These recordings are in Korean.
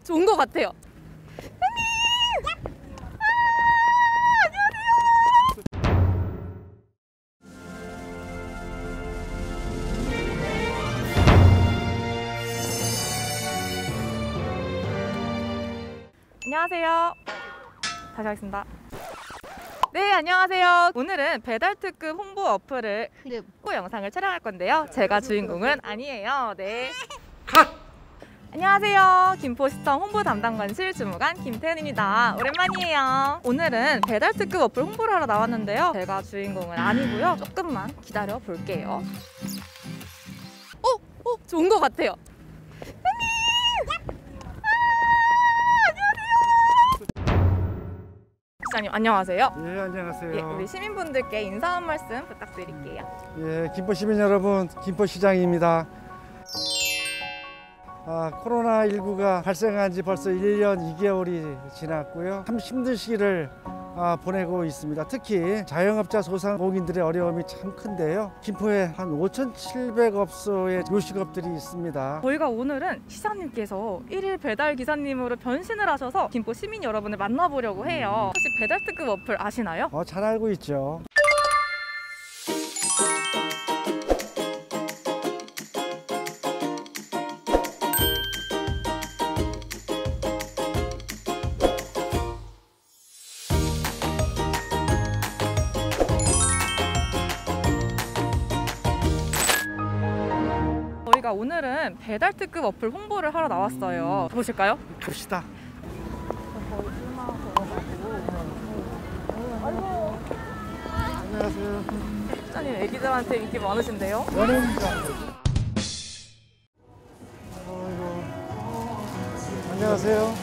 좋은 것 같아요. 안녕하세요. 다시 하겠습니다. 네, 안녕하세요. 오늘은 배달 특급 홍보 어플을 홍보 영상을 촬영할 건데요. 제가 주인공은 아니에요. 네. 컷! 안녕하세요. 김포시청 홍보 담당관실 주무관 김태은입니다. 오랜만이에요. 오늘은 배달 특급 어플 홍보를 하러 나왔는데요. 제가 주인공은 아니고요. 조금만 기다려 볼게요. 좋은 것 같아요. 시장님 안녕하세요. 예, 안녕하세요. 예, 우리 시민분들께 인사 한 말씀 부탁드릴게요. 예, 김포 시민 여러분, 김포시장입니다. 코로나19가 발생한 지 벌써 1년 2개월이 지났고요. 참 힘든 시기를 보내고 있습니다. 특히 자영업자 소상공인들의 어려움이 참 큰데요. 김포에 한 5,700업소의 요식업들이 있습니다. 저희가 오늘은 시장님께서 1일 배달 기사님으로 변신을 하셔서 김포 시민 여러분을 만나보려고 해요. 혹시 배달 특급 어플 아시나요? 잘 알고 있죠. 저희가 오늘은 배달 특급 어플 홍보를 하러 나왔어요. 가보실까요? 갑시다. 안녕하세요. 시장님 애기들한테 인기 많으신데요? 연예인입니다. 안녕하세요.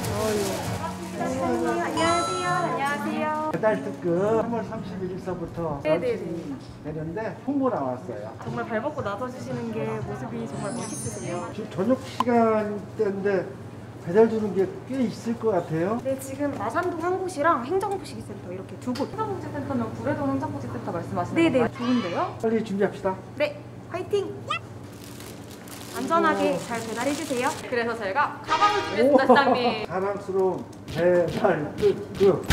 안녕하세요. 배달 특급 3월 31일서부터 되는데 홍보 나왔어요. 정말 발벗고 나서주시는 게 모습이 정말 멋있으세요. 지금 저녁 시간대인데 배달 주는 게 꽤 있을 것 같아요. 네, 지금 마산동 한 곳이랑 행정복지센터 이렇게 두 곳. 행정복지센터는 구례동 행정복지센터 말씀하시는 네네, 건가요? 좋은데요? 빨리 준비합시다. 네, 화이팅! 안전하게 잘 배달해주세요. 그래서 저희가 가방을 준비했습니다, 시장님. 자랑스러운 배달 특급.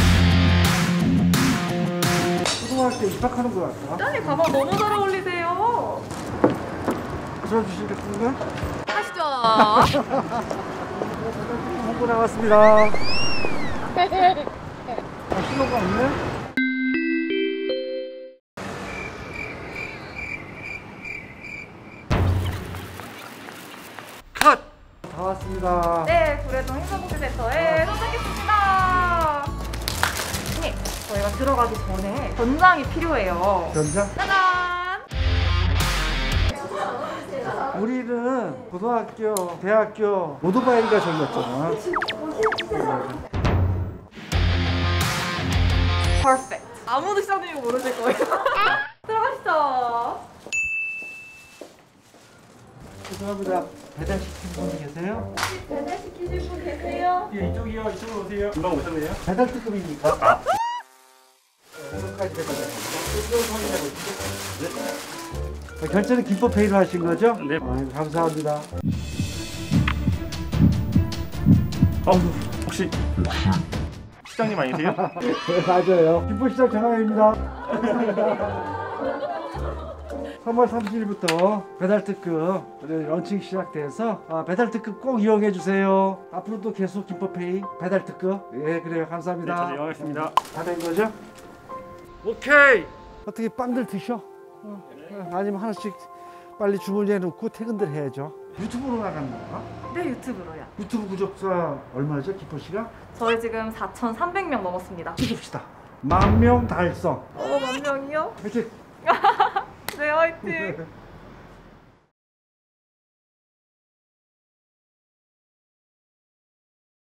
초등학교 입학하는 것 같다. 시장님 가방 너무 잘 어울리세요. 들어주시겠습니까? 하시죠. 홍보 나왔습니다. 신호가 없네? 컷! 다 왔습니다. 네, 구례동 행정복지센터에 도착했습니다. 네, 저희가 들어가기 전에 전장이 필요해요. 전장? 짜잔! 우리는 고등학교, 대학교 오토바이가 저기였잖아. 퍼펙트. 아무도 시장님이 모르실 거예요. 들어가시죠. 죄송합니다. 배달시킨 분 계세요? 배달시키실 분 계세요? 예, 이쪽이요. 이쪽으로 오세요. 금방 오셨네요. 배달 특급입니까? 여기까지 결제는 김포페이로 하신 거죠? 네. 감사합니다. 혹시 시장님 아니세요? 네, 맞아요. 김포시장 정하입니다. 3월 30일부터 배달 특급 런칭 시작돼서 배달 특급 꼭 이용해 주세요. 앞으로도 계속 김포페이 배달 특급. 예, 그래요. 감사합니다. 네, 저도 이용하겠습니다. 다 된 거죠? 오케이. 어떻게 빵들 드셔? 아니면 하나씩 빨리 주문해 놓고 퇴근들 해야죠. 유튜브로 나가는 건가? 네, 유튜브로요. 유튜브 구독자 얼마죠, 김포시가? 저희 지금 4,300명 넘었습니다. 찍읍시다. 10,000명 달성. 10,000명이요? 화이팅! 네, 화이팅!